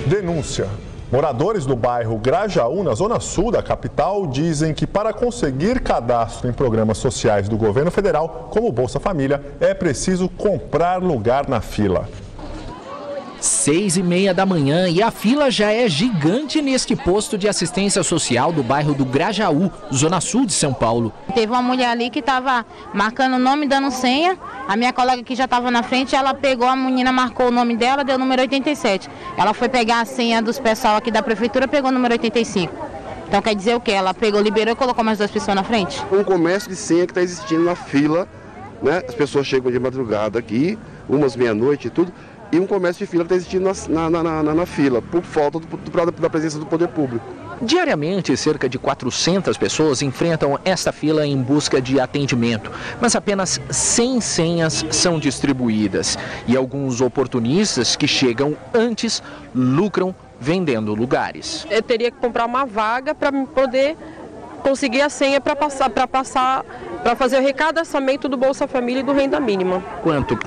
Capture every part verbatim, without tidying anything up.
Denúncia. Moradores do bairro Grajaú, na zona sul da capital, dizem que para conseguir cadastro em programas sociais do governo federal, como o Bolsa Família, é preciso comprar lugar na fila. Seis e meia da manhã e a fila já é gigante neste posto de assistência social do bairro do Grajaú, zona sul de São Paulo. Teve uma mulher ali que estava marcando o nome, dando senha. A minha colega que já estava na frente, ela pegou, a menina marcou o nome dela, deu o número oitenta e sete. Ela foi pegar a senha dos pessoal aqui da prefeitura, pegou o número oitenta e cinco. Então quer dizer o quê? Ela pegou, liberou e colocou mais duas pessoas na frente? Um comércio de senha que está existindo na fila, né? As pessoas chegam de madrugada aqui, umas meia-noite e tudo. E um comércio de fila que está existindo na, na, na, na fila, por falta do, do, da presença do poder público. Diariamente, cerca de quatrocentas pessoas enfrentam esta fila em busca de atendimento, mas apenas cem senhas são distribuídas. E alguns oportunistas que chegam antes lucram vendendo lugares. Eu teria que comprar uma vaga para poder conseguir a senha para passar, para passar, para fazer o recadastramento do Bolsa Família e do Renda Mínima. Quanto?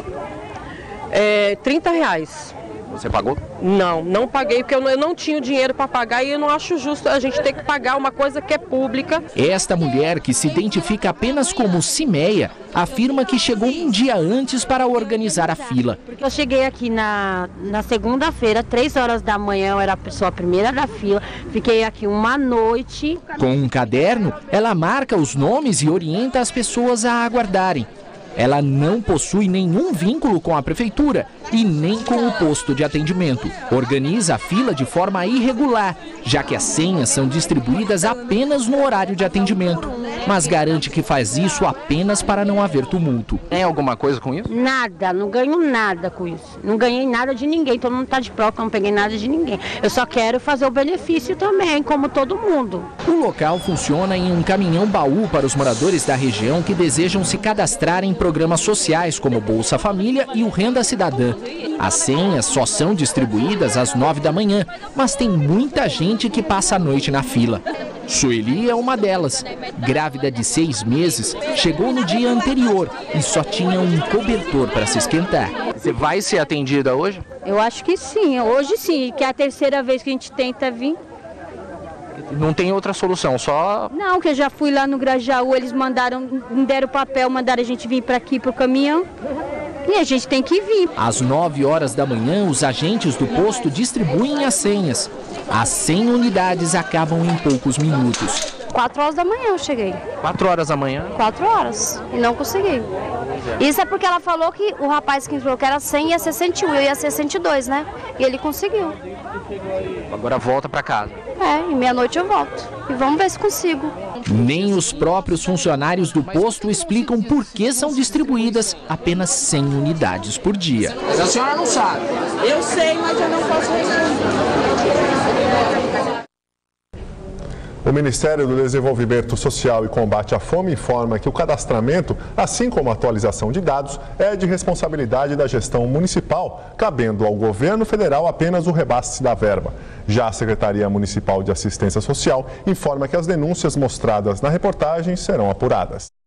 É, trinta reais. Você pagou? Não, não paguei porque eu não, eu não tinha o dinheiro para pagar e eu não acho justo a gente ter que pagar uma coisa que é pública. Esta mulher, que se identifica apenas como Cimeia, afirma que chegou um dia antes para organizar a fila. Eu cheguei aqui na, na segunda-feira, três horas da manhã, eu era a pessoa a primeira da fila, fiquei aqui uma noite. Com um caderno, ela marca os nomes e orienta as pessoas a aguardarem. Ela não possui nenhum vínculo com a prefeitura e nem com o posto de atendimento. Organiza a fila de forma irregular, já que as senhas são distribuídas apenas no horário de atendimento, mas garante que faz isso apenas para não haver tumulto. Tem alguma coisa com isso? Nada, não ganho nada com isso. Não ganhei nada de ninguém, todo mundo está de prova, não peguei nada de ninguém. Eu só quero fazer o benefício também, como todo mundo. O local funciona em um caminhão-baú para os moradores da região que desejam se cadastrar em programas sociais como Bolsa Família e o Renda Cidadã. As senhas só são distribuídas às nove da manhã, mas tem muita gente que passa a noite na fila. Sueli é uma delas. Grávida de seis meses, chegou no dia anterior e só tinha um cobertor para se esquentar. Você vai ser atendida hoje? Eu acho que sim, hoje sim, que é a terceira vez que a gente tenta vir. Não tem outra solução, só... Não, que eu já fui lá no Grajaú, eles mandaram, me deram papel, mandaram a gente vir para aqui, para o caminhão. E a gente tem que vir. Às nove horas da manhã, os agentes do posto distribuem as senhas. As cem unidades acabam em poucos minutos. Quatro horas da manhã eu cheguei. Quatro horas da manhã? Quatro horas. E não consegui. Isso é porque ela falou que o rapaz que entrou que era cem ia ser cento e um, eu ia ser cento e dois, né? E ele conseguiu. Agora volta para casa. É, e meia-noite eu volto. E vamos ver se consigo. Nem os próprios funcionários do posto explicam por que são distribuídas apenas cem unidades por dia. Mas a senhora não sabe. Eu sei, mas eu não posso responder. O Ministério do Desenvolvimento Social e Combate à Fome informa que o cadastramento, assim como a atualização de dados, é de responsabilidade da gestão municipal, cabendo ao governo federal apenas o repasse da verba. Já a Secretaria Municipal de Assistência Social informa que as denúncias mostradas na reportagem serão apuradas.